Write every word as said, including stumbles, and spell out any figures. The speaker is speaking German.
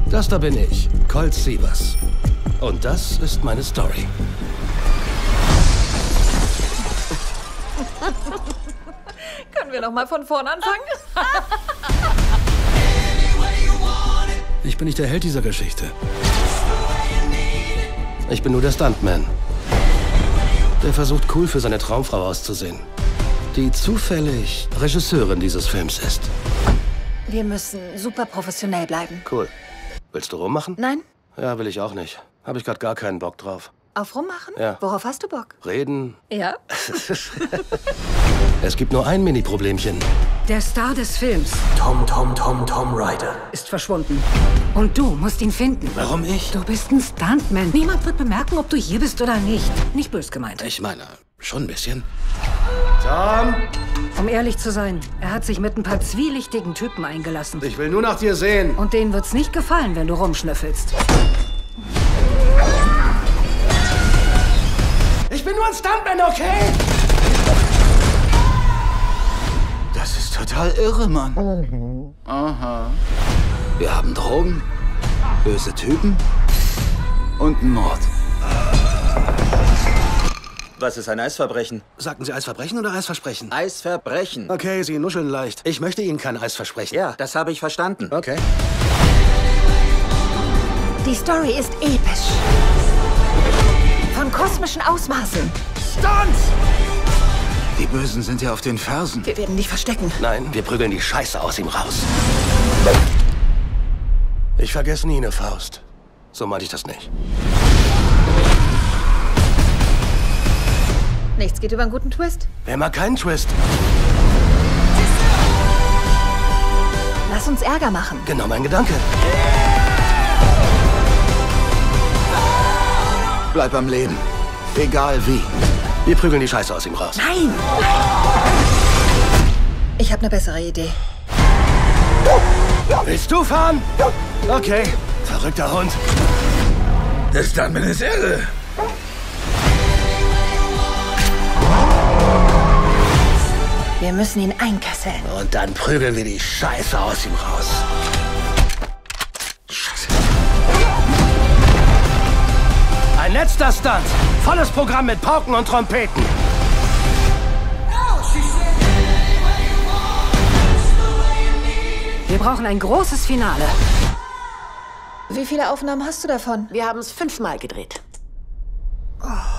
Das da bin ich, Colt Sievers. Und das ist meine Story. Können wir noch mal von vorn anfangen? Ich bin nicht der Held dieser Geschichte. Ich bin nur der Stuntman. Der versucht, cool für seine Traumfrau auszusehen. Die zufällig Regisseurin dieses Films ist. Wir müssen super professionell bleiben. Cool. Willst du rummachen? Nein? Ja, will ich auch nicht. Habe ich gerade gar keinen Bock drauf. Auf rummachen? Ja. Worauf hast du Bock? Reden. Ja? Es gibt nur ein Mini-Problemchen. Der Star des Films Tom, Tom, Tom, Tom Ryder. ist verschwunden. Und du musst ihn finden. Warum ich? Du bist ein Stuntman. Niemand wird bemerken, ob du hier bist oder nicht. Nicht bös gemeint. Ich meine, schon ein bisschen. Tom! Um ehrlich zu sein, er hat sich mit ein paar zwielichtigen Typen eingelassen. Ich will nur nach dir sehen. Und denen wird's nicht gefallen, wenn du rumschnüffelst. Ich bin nur ein Stuntman, okay? Das ist total irre, Mann. Aha. Wir haben Drogen, böse Typen und einen Mord. Was ist ein Eisverbrechen? Sagten Sie Eisverbrechen oder Eisversprechen? Eisverbrechen. Okay, Sie nuscheln leicht. Ich möchte Ihnen kein Eis versprechen. Ja, das habe ich verstanden. Okay. Die Story ist episch. Von kosmischen Ausmaßen. Stunts! Die Bösen sind ja auf den Fersen. Wir werden dich verstecken. Nein, wir prügeln die Scheiße aus ihm raus. Ich vergesse nie eine Faust. So meinte ich das nicht. Nichts geht über einen guten Twist. Wer mag keinen Twist? Lass uns Ärger machen. Genau mein Gedanke. Bleib am Leben. Egal wie. Wir prügeln die Scheiße aus ihm raus. Nein! Ich habe eine bessere Idee. Willst du fahren? Okay. Verrückter Hund. Der Stuntman ist irre. Wir müssen ihn einkesseln. Und dann prügeln wir die Scheiße aus ihm raus. Scheiße. Ein letzter Stunt. Volles Programm mit Pauken und Trompeten. Wir brauchen ein großes Finale. Wie viele Aufnahmen hast du davon? Wir haben es fünfmal gedreht. Oh.